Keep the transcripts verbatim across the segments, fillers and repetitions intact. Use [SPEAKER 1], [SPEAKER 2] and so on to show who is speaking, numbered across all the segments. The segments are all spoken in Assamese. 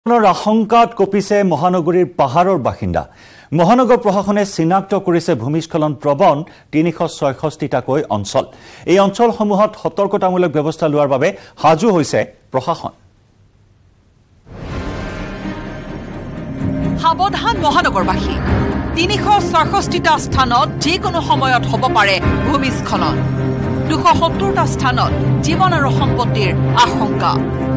[SPEAKER 1] আশংকাত কপিছে মহানগৰীৰ পাহাৰৰ বাসিন্দা মহানগৰ প্ৰশাসনে চিনাক্ত কৰিছে ভূমিস্খলন প্ৰবণ তিনিশ ছয়ষষ্ঠিটাকৈ অঞ্চল এই অঞ্চলসমূহত সতৰ্কতামূলক ব্যৱস্থা লোৱাৰ বাবে হাজু হৈছে প্ৰশাসন
[SPEAKER 2] সাৱধান মহানগৰবাসী তিনিশ ছয়ষষ্ঠিটা স্থানত যিকোনো সময়ত হ'ব পাৰে ভূমিস্খলন দুশ সত্তৰটা স্থানত জীৱন আৰু সম্পত্তিৰ আশংকা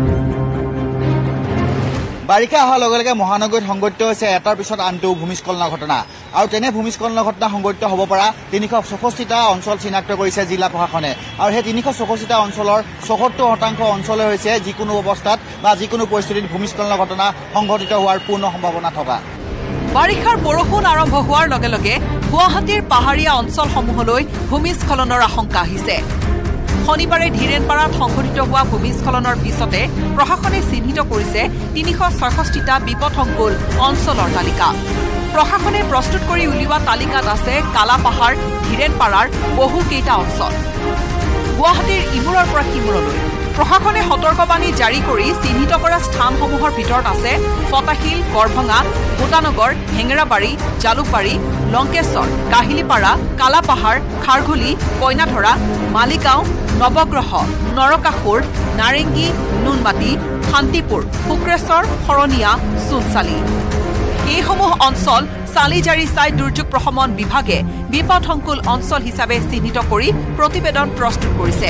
[SPEAKER 3] বাৰিষা অহাৰ লগে লগে মহানগৰীত সংঘটিত হৈছে এটাৰ পিছত আনটো ভূমিস্খলনৰ ঘটনা আৰু তেনে ভূমিস্খলনৰ ঘটনা সংঘটিত হ'ব পৰা তিনিশ ছয়ষষ্ঠিটা অঞ্চল চিনাক্ত কৰিছে জিলা প্ৰশাসনে আৰু সেই তিনিশ ছয়ষষ্ঠিটা অঞ্চলৰ ছয়সত্তৰ শতাংশ অঞ্চলে হৈছে যিকোনো অৱস্থাত বা যিকোনো পৰিস্থিতিত ভূমিস্খলনৰ ঘটনা সংঘটিত হোৱাৰ পূৰ্ণ সম্ভাৱনা থকা
[SPEAKER 2] বাৰিষাৰ বৰষুণ আৰম্ভ হোৱাৰ লগে লগে গুৱাহাটীৰ পাহাৰীয়া অঞ্চলসমূহলৈ ভূমিস্খলনৰ আশংকা আহিছে শনিবাৰে ধীৰেনপাৰাত সংঘটিত হোৱা ভূমিস্খলনৰ পিছতে প্ৰশাসনে চিহ্নিত কৰিছে তিনিশ ছয়ষষ্ঠিটা বিপদসংকুল অঞ্চলৰ তালিকা প্ৰশাসনে প্ৰস্তুত কৰি উলিওৱা তালিকাত আছে কালাপাহাৰ ধীৰেনপাৰাৰ বহুকেইটা অঞ্চল গুৱাহাটীৰ ইমূৰৰ পৰা সিমূৰলৈ প্ৰশাসনে সতৰ্কবাণী জাৰি কৰি চিহ্নিত কৰা স্থানসমূহৰ ভিতৰত আছে ফটাশিল গড়ভঙা গোটানগৰ হেঙেৰাবাৰী জালুকবাৰী লংকেশ্বৰ কাহিলিপাৰা কালাপাহাৰ খাৰঘুলি কইনাধৰা মালিগাঁও নৱগ্ৰহ নৰকাসুৰ নাৰেংগী নুনমাটি শান্তিপুৰ শুক্ৰেশ্বৰ শৰণীয়া সোণচালি এইসমূহ অঞ্চল চালিজাৰি চাই দুৰ্যোগ প্ৰশমন বিভাগে বিপদসংকুল অঞ্চল হিচাপে চিহ্নিত কৰি প্ৰতিবেদন প্ৰস্তুত কৰিছে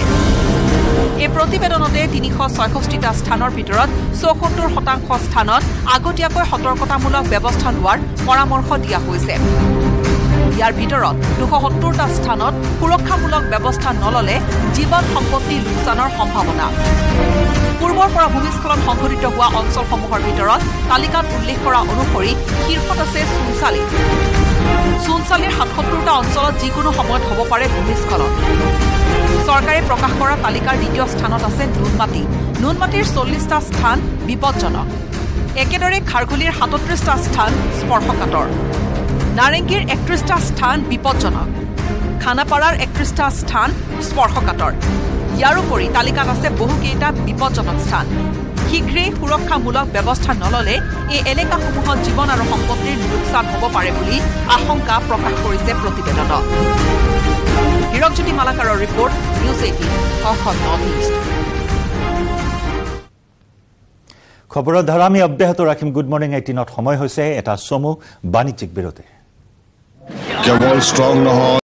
[SPEAKER 2] এই প্ৰতিবেদনতে তিনিশ ছয়ষষ্ঠিটা স্থানৰ ভিতৰত চৌসত্তৰ শতাংশ স্থানত আগতীয়াকৈ সতৰ্কতামূলক ব্যৱস্থা লোৱাৰ পৰামৰ্শ দিয়া হৈছে ইয়াৰ ভিতৰত দুশ সত্তৰটা স্থানত সুৰক্ষামূলক ব্যৱস্থা নললে জীৱন সম্পত্তি লোকচানৰ সম্ভাৱনা পূৰ্বৰ পৰা ভূমিস্খলন সংঘটিত হোৱা অঞ্চলসমূহৰ ভিতৰত তালিকাত উল্লেখ কৰা অনুসৰি শীৰ্ষত আছে সোণচালি সোণচালিৰ সাতসত্তৰটা অঞ্চলত যিকোনো সময়ত হ'ব পাৰে ভূমিস্খলন চৰকাৰে প্ৰকাশ কৰা তালিকাৰ দ্বিতীয় স্থানত আছে নুনমাটি নুনমাটিৰ চল্লিছটা স্থান বিপদজনক একেদৰে খাৰঘুলিৰ সাতত্ৰিশটা স্থান স্পৰ্শকাতৰ নাৰেংগীৰ একত্ৰিশটা স্থান বিপদজনক খানাপাৰাৰ একত্ৰিশটা স্থান স্পৰ্শকাতৰ ইয়াৰোপৰি তালিকাত আছে বহুকেইটা বিপদজনক স্থান শীঘ্ৰেই সুৰক্ষামূলক ব্যৱস্থা নললে এই এলেকাসমূহত জীৱন আৰু সম্পত্তিৰ লোকচান হ'ব পাৰে বুলি আশংকা প্ৰকাশ কৰিছে প্ৰতিবেদনত হিৰকজ্যোতি মালাকাৰৰ report news eighteen Assam north east
[SPEAKER 1] খবৰৰ ধাৰা আমি অব্যাহত ৰাখিম গুড মৰ্ণিং এইটিনত সময় হৈছে এটা চমু বাণিজ্যিক বিৰতি
[SPEAKER 4] কেৱল ষ্ট্ৰং নহয়